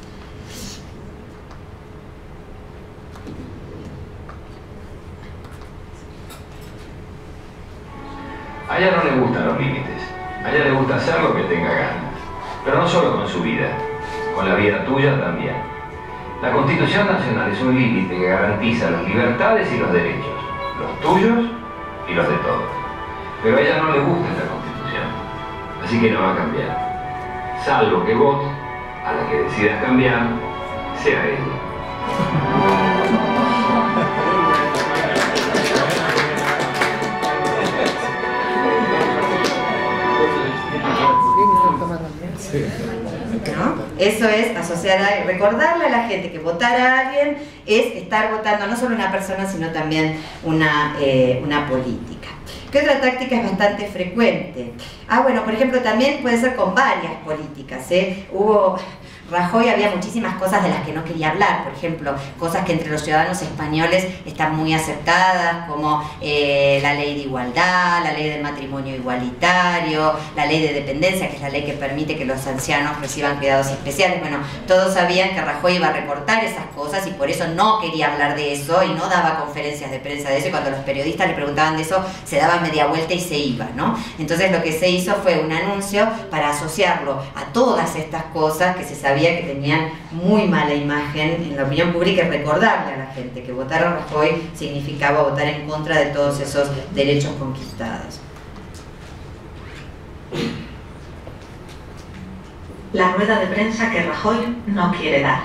A ella no le gustan los límites, a ella le gusta hacer lo que tenga ganas, pero no solo con su vida, con la vida tuya también. La Constitución Nacional es un límite que garantiza las libertades y los derechos, los tuyos y los de todos. Pero a ella no le gusta esta Constitución, así que no va a cambiar, salvo que vos, a la que decidas cambiar, sea ella. ¿No? Eso es asociar a, recordarle a la gente que votar a alguien es estar votando no solo una persona, sino también una política. ¿Qué otra táctica es bastante frecuente? Bueno, por ejemplo, también puede ser con varias políticas, Rajoy había muchísimas cosas de las que no quería hablar, por ejemplo, cosas que entre los ciudadanos españoles están muy aceptadas, como la ley de igualdad, la ley del matrimonio igualitario, la ley de dependencia, que es la ley que permite que los ancianos reciban cuidados especiales. Bueno, todos sabían que Rajoy iba a recortar esas cosas y por eso no quería hablar de eso y no daba conferencias de prensa de eso, y cuando los periodistas le preguntaban de eso, se daba media vuelta y se iba, ¿no? Entonces lo que se hizo fue un anuncio para asociarlo a todas estas cosas que se sabía que tenían muy mala imagen en la opinión pública, y recordarle a la gente que votar a Rajoy significaba votar en contra de todos esos derechos conquistados. La rueda de prensa que Rajoy no quiere dar.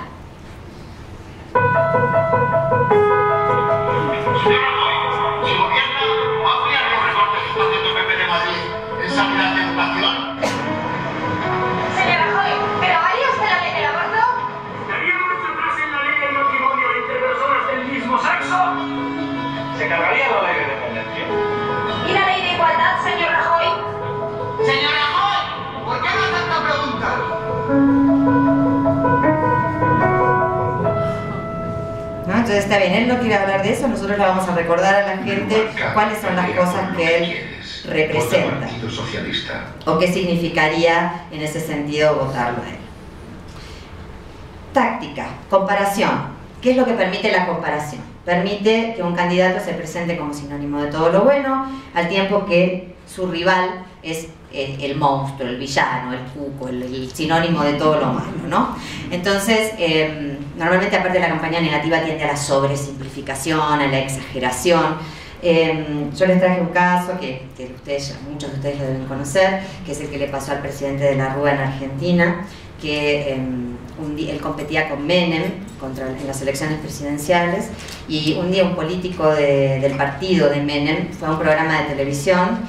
Señor Rajoy, si gobierna, ¿va a apoyar los recortes que está haciendo el PP de Madrid en sanidad y educación? Señor Rajoy, ¿pero haría usted la ley del aborto? ¿Daría marcha atrás en la ley del matrimonio entre personas del mismo sexo? ¿Se cargaría la ley de dependencia? ¿Y la ley de igualdad, señor Rajoy? Señor Rajoy, ¿por qué no hace esta pregunta? ¿No? Entonces está bien, él no quiere hablar de eso, nosotros le vamos a recordar a la gente cuáles son las cosas que él representa o qué significaría en ese sentido votarlo a él. Táctica, comparación. ¿Qué es lo que permite la comparación? Permite que un candidato se presente como sinónimo de todo lo bueno, al tiempo que su rival es el monstruo, el villano, el cuco, el sinónimo de todo lo malo, ¿no? Entonces, normalmente aparte de la campaña negativa tiende a la sobresimplificación, a la exageración. Yo les traje un caso que muchos de ustedes lo deben conocer, que es el que le pasó al presidente de la Rúa en Argentina, que él competía con Menem en las elecciones presidenciales, y un día un político del partido de Menem fue a un programa de televisión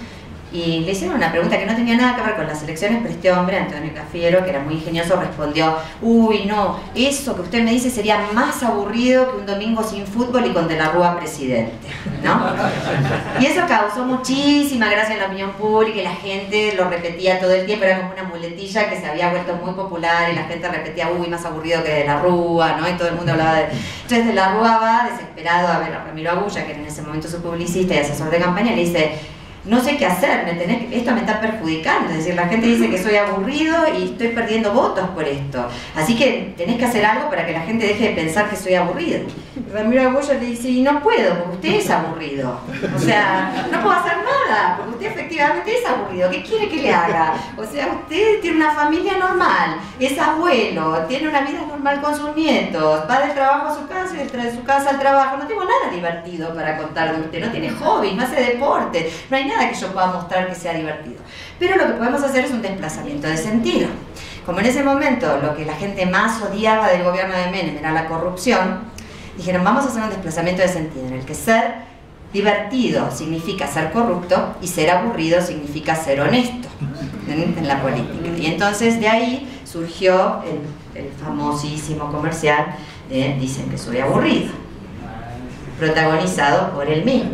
y le hicieron una pregunta que no tenía nada que ver con las elecciones, pero este hombre, Antonio Cafiero, que era muy ingenioso, respondió: uy, no, eso que usted me dice sería más aburrido que un domingo sin fútbol y con De la Rúa presidente, ¿no? Y eso causó muchísima gracia en la opinión pública y la gente lo repetía todo el tiempo, era como una muletilla que se había vuelto muy popular y la gente repetía: uy, más aburrido que De la Rúa, ¿no? Y todo el mundo hablaba de... Entonces De la Rúa va desesperado a ver a Ramiro Agulla, que era en ese momento su publicista y asesor de campaña, y le dice: no sé qué hacer, esto me está perjudicando, es decir, la gente dice que soy aburrido y estoy perdiendo votos por esto, así que tenés que hacer algo para que la gente deje de pensar que soy aburrido. Y Ramiro Agulla le dice: y no puedo, porque usted es aburrido, o sea, no puedo hacer nada, porque usted efectivamente es aburrido, ¿qué quiere que le haga? O sea, usted tiene una familia normal, es abuelo, tiene una vida normal con sus nietos, va del trabajo a su casa y de su casa al trabajo, no tengo nada divertido para contar de usted, no tiene hobbies, no hace deporte, no hay nada que yo pueda mostrar que sea divertido. Pero lo que podemos hacer es un desplazamiento de sentido. Como en ese momento lo que la gente más odiaba del gobierno de Menem era la corrupción, dijeron: vamos a hacer un desplazamiento de sentido en el que ser divertido significa ser corrupto y ser aburrido significa ser honesto en la política. Y entonces de ahí surgió el famosísimo comercial de Dicen que soy aburrido, protagonizado por él mismo.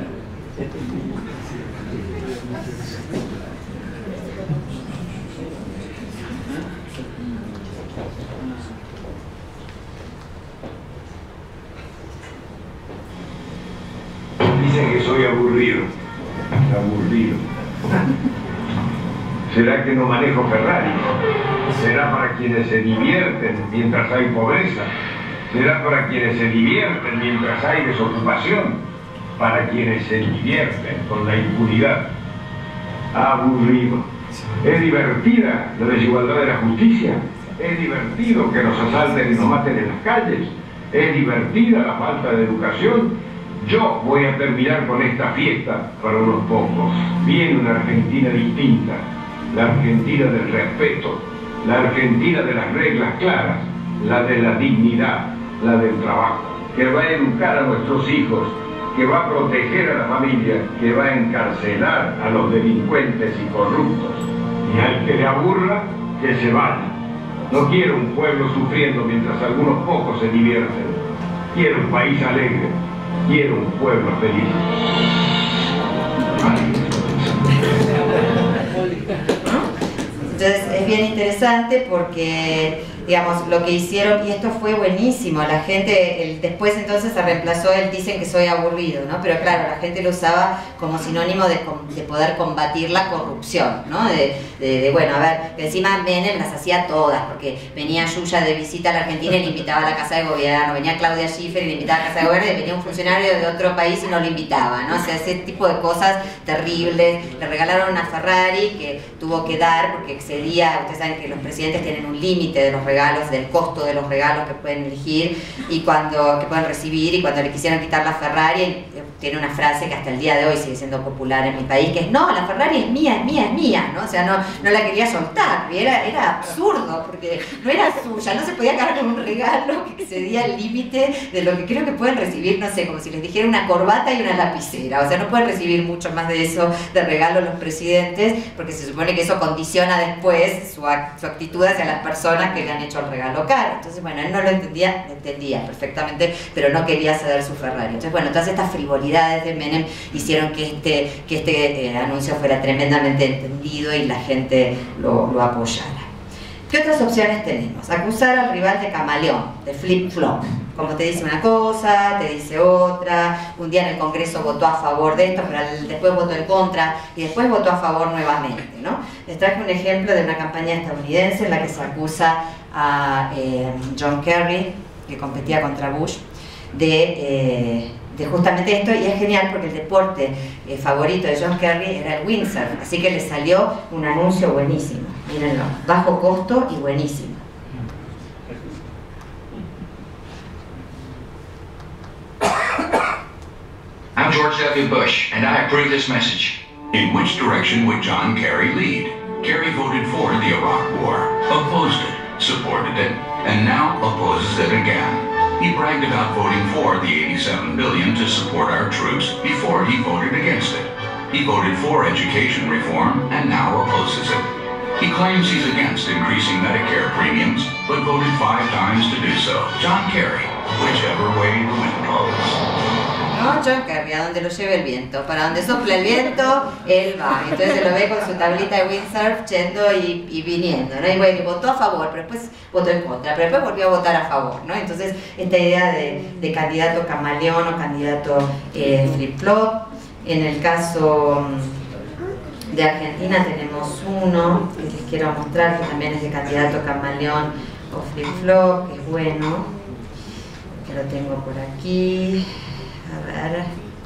Dicen que soy aburrido. Aburrido. ¿Será que no manejo Ferrari? ¿Será para quienes se divierten mientras hay pobreza? ¿Será para quienes se divierten mientras hay desocupación? Para quienes se divierten con la impunidad. Aburrido. ¿Es divertida la desigualdad de la justicia? ¿Es divertido que nos asalten y nos maten en las calles? ¿Es divertida la falta de educación? Yo voy a terminar con esta fiesta para unos pocos. Viene una Argentina distinta, la Argentina del respeto, la Argentina de las reglas claras, la de la dignidad, la del trabajo, que va a educar a nuestros hijos, que va a proteger a la familia, que va a encarcelar a los delincuentes y corruptos. Y al que le aburra, que se vaya. No quiero un pueblo sufriendo mientras algunos pocos se divierten. Quiero un país alegre. Quiero un pueblo feliz. Entonces es bien interesante porque, digamos, lo que hicieron, y esto fue buenísimo, la gente, después entonces se reemplazó el Dicen que soy aburrido, ¿no? Pero claro, la gente lo usaba como sinónimo de poder combatir la corrupción, ¿no? Bueno, a ver, que encima Menem las hacía todas, porque venía Yuya de visita a la Argentina y le invitaba a la Casa de Gobierno, venía Claudia Schiffer y le invitaba a la Casa de Gobierno, y venía un funcionario de otro país y no lo invitaba, ¿no? O sea, ese tipo de cosas terribles. Le regalaron una Ferrari que tuvo que dar porque excedía, ustedes saben que los presidentes tienen un límite de los regalos, del costo de los regalos que pueden elegir y que pueden recibir, y cuando le quisieron quitar la Ferrari, tiene una frase que hasta el día de hoy sigue siendo popular en mi país, que es: no, la Ferrari es mía, es mía, es mía, ¿no? O sea, no la quería soltar, y era absurdo, porque no era suya, no se podía quedar con un regalo que excedía el límite de lo que creo que pueden recibir, no sé, como si les dijera una corbata y una lapicera, o sea, no pueden recibir mucho más de eso de regalo los presidentes, porque se supone que eso condiciona después su actitud hacia las personas que le han hecho el regalo caro. Entonces, bueno, él no lo entendía perfectamente, pero no quería ceder su Ferrari. Entonces, bueno, todas estas frivolidades de Menem hicieron que este anuncio fuera tremendamente entendido y la gente lo apoyara. ¿Qué otras opciones tenemos? Acusar al rival de camaleón, de flip-flop. Como te dice una cosa, te dice otra. Un día en el Congreso votó a favor de esto, pero después votó en contra y después votó a favor nuevamente, ¿no? Les traje un ejemplo de una campaña estadounidense en la que se acusa a John Kerry, que competía contra Bush, de justamente esto, y es genial porque el deporte favorito de John Kerry era el windsurf, así que le salió un anuncio buenísimo, mírenlo, bajo costo y buenísimo. I'm George W. Bush, and I approve this message. In which direction would John Kerry lead? Kerry voted for the Iraq War, opposed it, supported it, and now opposes it again. He bragged about voting for the $87 billion to support our troops before he voted against it. He voted for education reform and now opposes it. He claims he's against increasing Medicare premiums, but voted 5 times to do so. John Kerry, whichever way the wind blows. No, John Kerry, a donde lo lleve el viento. Para donde sopla el viento, él va. Entonces se lo ve con su tablita de windsurf yendo y viniendo, ¿no? Y bueno, y votó a favor, pero después votó en contra, pero después volvió a votar a favor, ¿no? Entonces, esta idea de candidato camaleón o candidato flip-flop. En el caso de Argentina tenemos uno que les quiero mostrar, que también es de candidato camaleón o flip-flop, que es bueno, que lo tengo por aquí. A ver,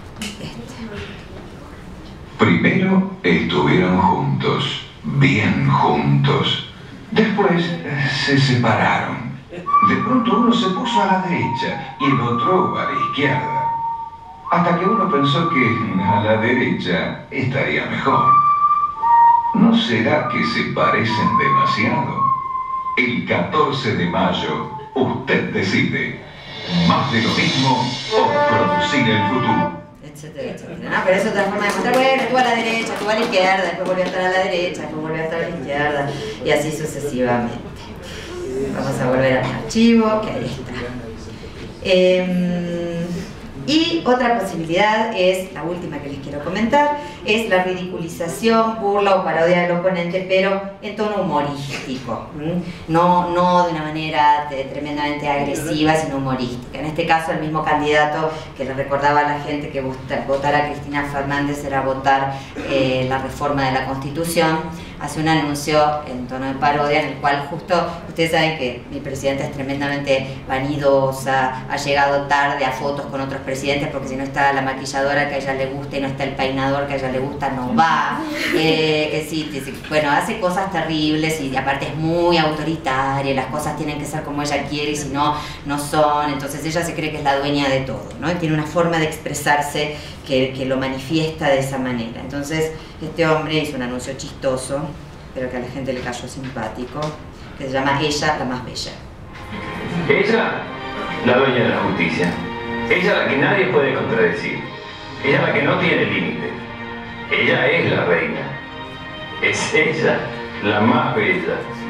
Primero estuvieron juntos, bien juntos. Después se separaron. De pronto uno se puso a la derecha y el otro a la izquierda. Hasta que uno pensó que a la derecha estaría mejor. ¿No será que se parecen demasiado? El 14 de mayo, usted decide. Más de lo mismo o producir el futuro. Etcétera, etcétera. ¿No? Pero eso es otra forma de mostrar, bueno, tú a la derecha, tú a la izquierda, después volvió a estar a la derecha, después volvió a estar a la izquierda, y así sucesivamente. Vamos a volver al archivo, que ahí está. Y otra posibilidad es, la última que les quiero comentar, es la ridiculización, burla o parodia del oponente, pero en tono humorístico, no de una manera tremendamente agresiva, sino humorística. En este caso, el mismo candidato que le recordaba a la gente que votar a Cristina Fernández era votar la reforma de la Constitución, hace un anuncio en tono de parodia en el cual justo, ustedes saben que mi presidenta es tremendamente vanidosa, ha llegado tarde a fotos con otros presidentes porque si no está la maquilladora que a ella le gusta y no está el peinador que a ella le gusta, no va, que sí, bueno, hace cosas terribles y aparte es muy autoritaria, las cosas tienen que ser como ella quiere y si no, no son, entonces ella se cree que es la dueña de todo, ¿no? Y tiene una forma de expresarse que lo manifiesta de esa manera. Entonces este hombre hizo un anuncio chistoso, pero que a la gente le cayó simpático, que se llama Ella la más bella. Ella, la dueña de la justicia. Ella la que nadie puede contradecir. Ella la que no tiene límite. Ella es la reina. Es ella la más bella.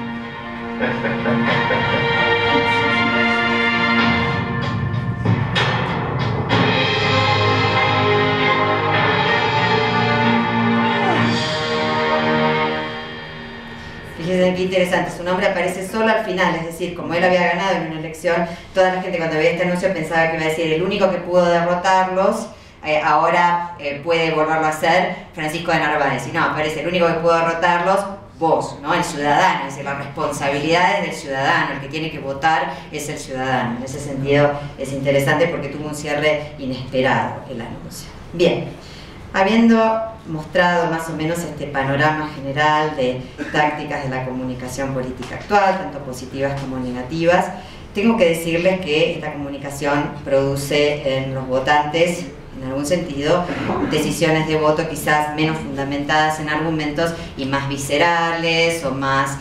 Fíjense qué interesante, su nombre aparece solo al final, es decir, como él había ganado en una elección, toda la gente cuando veía este anuncio pensaba que iba a decir el único que pudo derrotarlos, ahora puede volverlo a hacer Francisco de Narváez, y no, aparece el único que pudo derrotarlos, vos, ¿no? El ciudadano, es decir, la responsabilidad es del ciudadano, el que tiene que votar es el ciudadano. En ese sentido es interesante porque tuvo un cierre inesperado el anuncio. Bien, habiendo mostrado más o menos este panorama general de tácticas de la comunicación política actual, tanto positivas como negativas, tengo que decirles que esta comunicación produce en los votantes, en algún sentido, decisiones de voto quizás menos fundamentadas en argumentos y más viscerales o más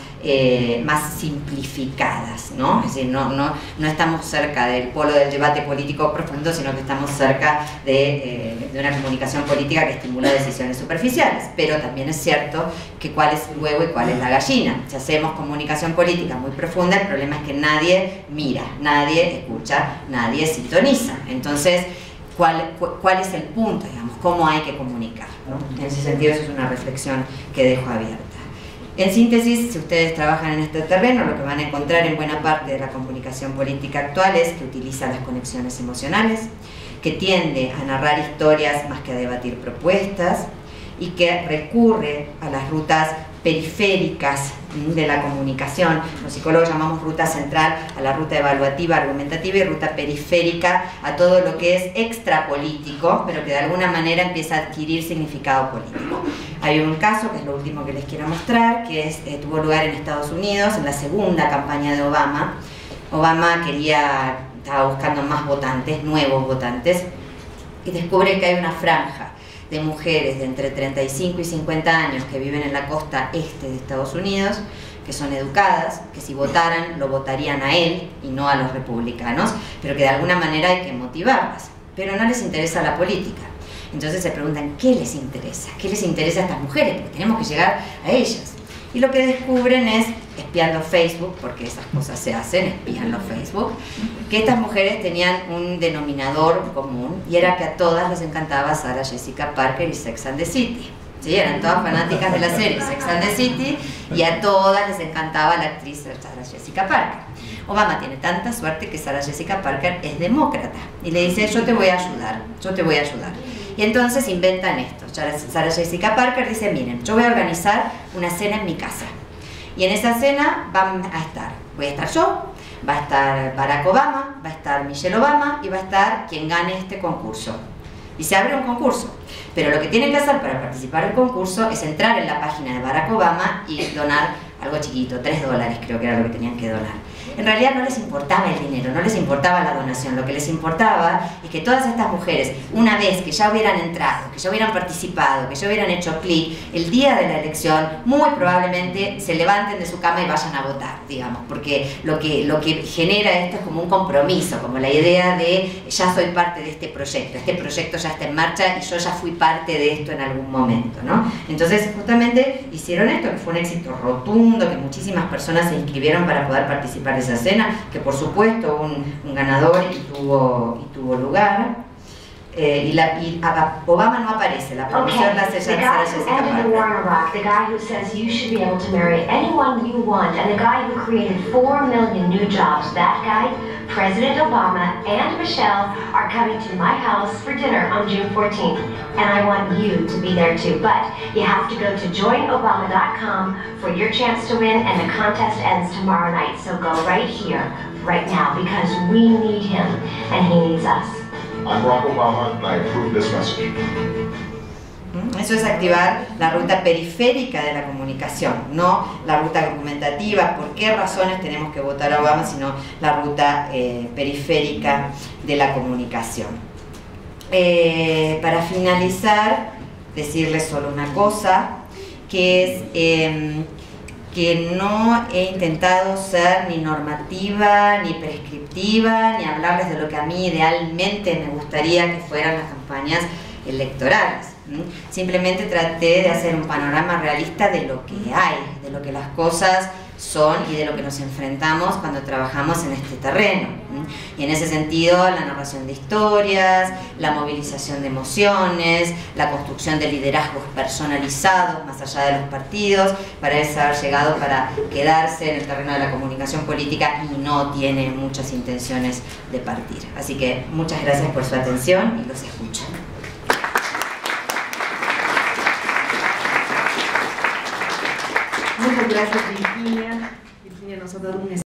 simplificadas, ¿no? Es decir, no estamos cerca del polo del debate político profundo, sino que estamos cerca de una comunicación política que estimula decisiones superficiales. Pero también es cierto que cuál es el huevo y cuál es la gallina. Si hacemos comunicación política muy profunda, el problema es que nadie mira, nadie escucha, nadie sintoniza. Entonces, ¿cuál es el punto, digamos? ¿Cómo hay que comunicar, ¿no? En ese sentido, eso es una reflexión que dejo abierta. En síntesis, si ustedes trabajan en este terreno, lo que van a encontrar en buena parte de la comunicación política actual es que utiliza las conexiones emocionales, que tiende a narrar historias más que a debatir propuestas y que recurre a las rutas periféricas de la comunicación. Los psicólogos llamamos ruta central a la ruta evaluativa, argumentativa, y ruta periférica a todo lo que es extrapolítico, pero que de alguna manera empieza a adquirir significado político. Hay un caso, que es lo último que les quiero mostrar, que tuvo lugar en Estados Unidos, en la segunda campaña de Obama. Obama estaba buscando más votantes, nuevos votantes, y descubre que hay una franja de mujeres de entre 35 y 50 años que viven en la costa este de Estados Unidos, que son educadas, que si votaran, lo votarían a él y no a los republicanos, pero que de alguna manera hay que motivarlas, pero no les interesa la política. Entonces se preguntan, ¿qué les interesa? ¿Qué les interesa a estas mujeres? Porque tenemos que llegar a ellas. Y lo que descubren es, espiando Facebook, porque esas cosas se hacen, espiando Facebook, que estas mujeres tenían un denominador común, y era que a todas les encantaba Sarah Jessica Parker y Sex and the City. ¿Sí? Eran todas fanáticas de la serie Sex and the City, y a todas les encantaba la actriz Sarah Jessica Parker. Obama tiene tanta suerte que Sarah Jessica Parker es demócrata, y le dice, yo te voy a ayudar, yo te voy a ayudar. Y entonces inventan esto. Sarah Jessica Parker dice, miren, yo voy a organizar una cena en mi casa. Y en esa cena voy a estar yo, va a estar Barack Obama, va a estar Michelle Obama y va a estar quien gane este concurso. Y se abre un concurso. Pero lo que tienen que hacer para participar del concurso es entrar en la página de Barack Obama y donar algo chiquito, $3 creo que era lo que tenían que donar. En realidad no les importaba el dinero, no les importaba la donación, lo que les importaba es que todas estas mujeres, una vez que ya hubieran entrado, que ya hubieran participado, que ya hubieran hecho clic, el día de la elección muy probablemente se levanten de su cama y vayan a votar, digamos, porque lo que genera esto es como un compromiso, como la idea de ya soy parte de este proyecto ya está en marcha y yo ya fui parte de esto en algún momento, ¿no? Entonces justamente hicieron esto, que fue un éxito rotundo, que muchísimas personas se inscribieron para poder participar de esa cena, que por supuesto un ganador y tuvo lugar. Obama no aparece, la promoción la hace Sarah Jessica Parker. The war in Iraq, the guy who says you should be able to marry anyone you want, and the guy who created 4 million new jobs, that guy, President Obama and Michelle are coming to my house for dinner on June 14th, and I want you to be there too. But you have to go to joinobama.com for your chance to win, and the contest ends tomorrow night. So go right here, right now, because we need him, and he needs us. I'm Barack Obama, and I approve this message. Eso es activar la ruta periférica de la comunicación, no la ruta argumentativa, por qué razones tenemos que votar a Obama, sino la ruta periférica de la comunicación. Para finalizar, decirles solo una cosa, que es que no he intentado ser ni normativa, ni prescriptiva, ni hablarles de lo que a mí idealmente me gustaría que fueran las campañas electorales. Simplemente traté de hacer un panorama realista de lo que hay, de lo que las cosas son y de lo que nos enfrentamos cuando trabajamos en este terreno. Y en ese sentido, la narración de historias, la movilización de emociones, la construcción de liderazgos personalizados más allá de los partidos, parece haber llegado para quedarse en el terreno de la comunicación política y no tiene muchas intenciones de partir. Así que muchas gracias por su atención y los escucho. Muchas gracias, Virginia. Virginia nos ha dado un